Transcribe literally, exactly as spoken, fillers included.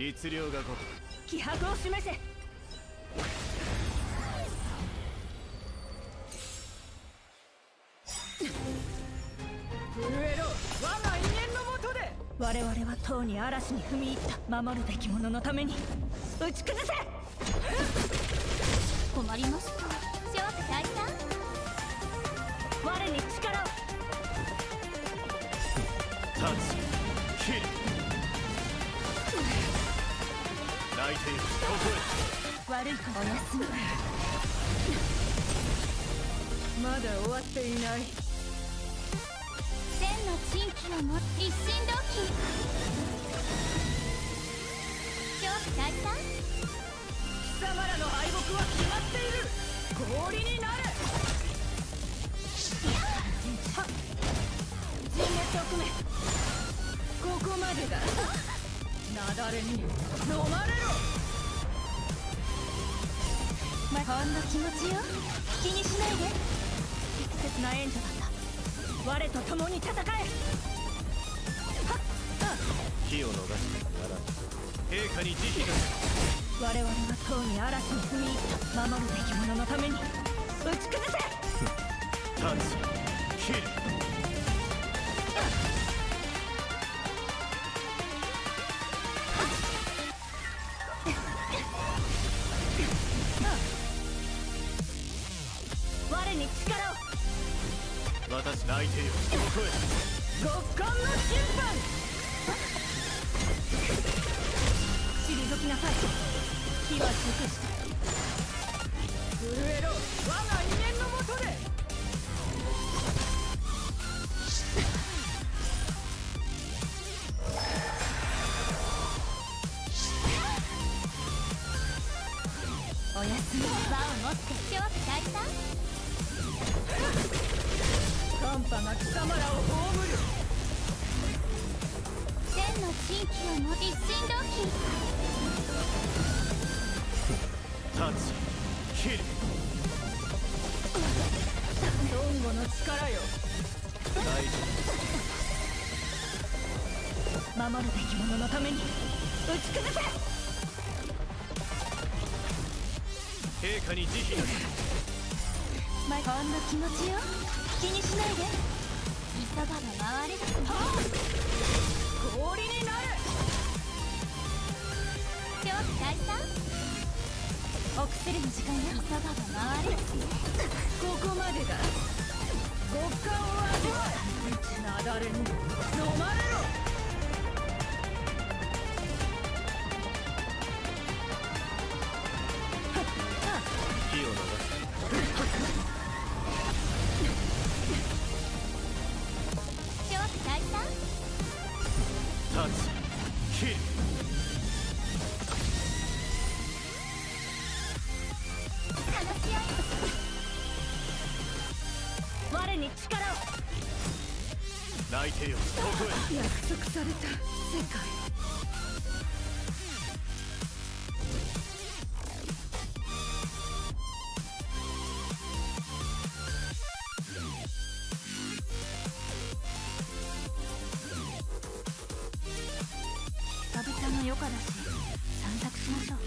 律令がごとく気迫を示せ。震えろ我が威厳のもとで。我々はとうに嵐に踏み入った。守るべき者のために打ち崩せ。 困りました。諸悪大さん、 我に力を。 立つ切る泣いているここへ。 悪い子お休み。まだ終わっていない。 千の珍奇をも一心同期。諸悪大さん、 貴様らの敗北は決まっている。氷になれ。はっ、人滅を組め。ここまでだ。雪崩に飲まれろ。 ま、ほんの気持ちよ。気にしないで。 適切な援助だった。我と共に戦え。はっ、あ火を逃してはならぬ。陛下に慈悲が。 我々はとうに嵐に踏み入った。守るべき者のために打ち崩せ。 立つ切る我に力を。 私泣いているここへ。 極寒の審判。退きなさい。火は熟した。震えろ我が威厳のもとで。 おやすみ。場を持って諸悪大さん。 寒波が貴様らを葬る。 千の珍奇をも一心同期。 立つ切るドンゴの力よ。 大丈守るべき者のために打ち崩せ。 夫陛下に慈悲が。 ま、ほんの気持ちよ。気にしないで。急がば回れですね。 氷になれ。 諸悪大さん、お薬の時間よ。急がば回れですね。 ここまでだ。極寒を味わえ。雪崩に飲まれろ。 火を逃す諸悪大さん、 立つ切る話し合い。 我に力を。 泣いてよここへ。 約束された世界。久々の余暇だし散策しましょう。